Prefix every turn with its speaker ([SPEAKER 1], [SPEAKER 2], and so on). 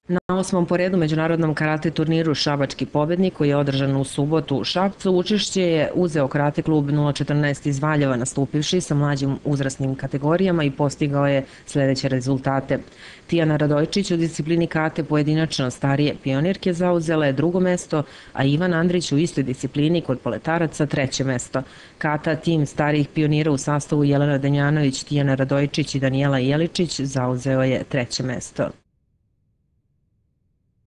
[SPEAKER 1] Na osmom po redu međunarodnom karate turniru Šabački pobednik koji je održan u subotu u Šapcu, učešće je uzeo karate klub 014 iz Valjeva nastupivši sa mlađim uzrasnim kategorijama i postigao je sledeće rezultate. Tijana Radojčić u disciplini karate pojedinačno starije pionirke zauzela je drugo mesto, a Ivan Andrić u istoj disciplini kod poletaraca treće mesto. Kata tim starijih pionira u sastavu Jelena Danjanović, Tijana Radojčić i Danijela Jeličić zauzeo je treće mesto.